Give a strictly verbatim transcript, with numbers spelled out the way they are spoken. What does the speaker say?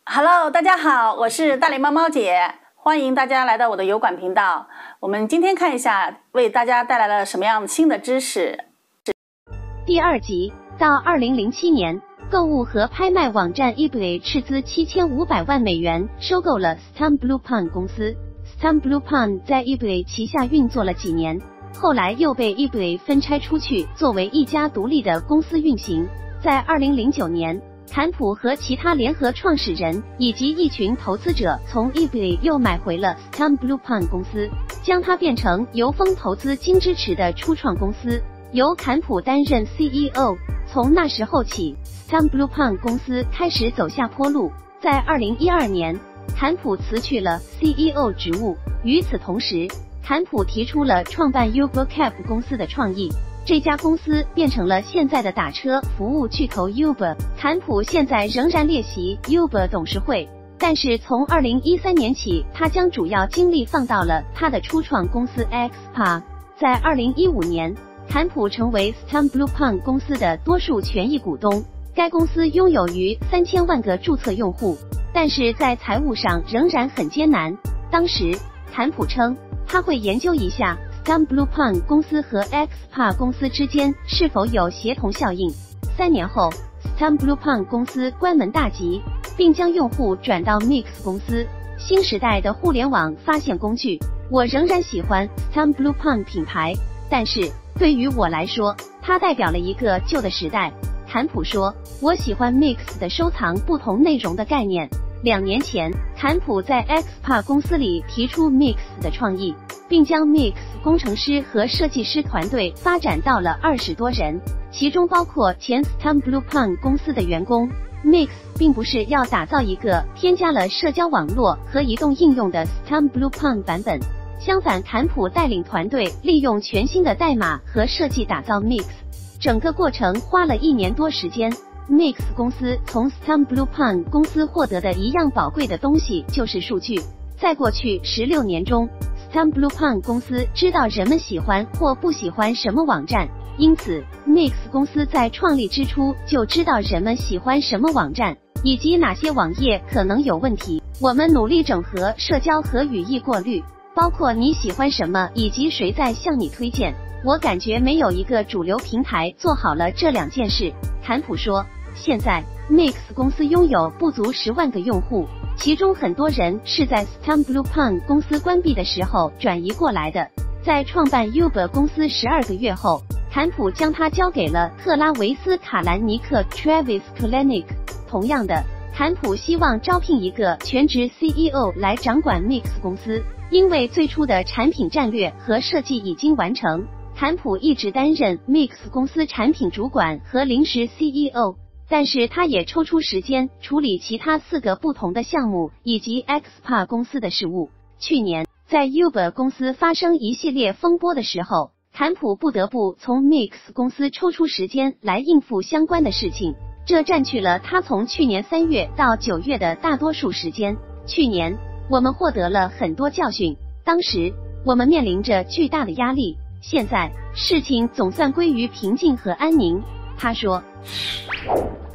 Hello， 大家好，我是大脸猫猫姐，欢迎大家来到我的油管频道。我们今天看一下，为大家带来了什么样新的知识。 第二集，到二零零七年，购物和拍卖网站 eBay 斥资七千五百万美元收购了 StamBluePond 公司。StamBluePond 在 eBay 旗下运作了几年，后来又被 eBay 分拆出去，作为一家独立的公司运行。在二零零九年。坎普和其他联合创始人以及一群投资者从 eBay 又买回了 StamBluePond 公司，将它变成由风投资金支持的初创公司，由坎普担任 C E O。从那时候起 ，StamBluePond 公司开始走下坡路。在二零一二年，坎普辞去了 C E O 职务。与此同时，坎普提出了创办 UberCab 公司的创意。这家公司变成了现在的打车服务巨头 Uber。坎普现在仍然列席 Uber 董事会，但是从二零一三年起，他将主要精力放到了他的初创公司 X P A。在二零一五年，坎普成为 StamBluePond 公司的多数权益股东。该公司拥有逾三千万个注册用户，但是在财务上仍然很艰难。当时，坎普称他会研究一下。StamBluePond 公司和 X P A 公司之间是否有协同效应？三年后 ，StamBluePond 公司关门大吉，并将用户转到 Mix 公司。新时代的互联网发现工具，我仍然喜欢 StamBluePond 品牌，但是对于我来说，它代表了一个旧的时代。坎普说：“我喜欢 Mix 的收藏不同内容的概念。”两年前，坎普在 X P A 公司里提出 Mix 的创意，并将 Mix 工程师和设计师团队发展到了二十多人，其中包括前 StamBluePond 公司的员工。Mix 并不是要打造一个添加了社交网络和移动应用的 StamBluePond 版本，相反，坎普带领团队利用全新的代码和设计打造 Mix， 整个过程花了一年多时间。Mix 公司从 StamBluePond 公司获得的一样宝贵的东西就是数据。在过去十六年中 ，StamBluePond 公司知道人们喜欢或不喜欢什么网站，因此 Mix 公司在创立之初就知道人们喜欢什么网站，以及哪些网页可能有问题。我们努力整合社交和语义过滤，包括你喜欢什么以及谁在向你推荐。我感觉没有一个主流平台做好了这两件事。坎普说。现在 Mix 公司拥有不足十万个用户，其中很多人是在 StamBluePond 公司关闭的时候转移过来的。在创办 Uber 公司十二个月后，坎普将它交给了特拉维斯·卡兰尼克 Travis Kalanick。同样的，坎普希望招聘一个全职 C E O 来掌管 Mix 公司，因为最初的产品战略和设计已经完成。坎普一直担任 Mix 公司产品主管和临时 C E O。但是他也抽出时间处理其他四个不同的项目以及 X P A 公司的事务。去年，在 Uber 公司发生一系列风波的时候，坎普不得不从 Mix 公司抽出时间来应付相关的事情，这占据了他从去年三月到九月的大多数时间。去年，我们获得了很多教训，当时我们面临着巨大的压力，现在事情总算归于平静和安宁。他说。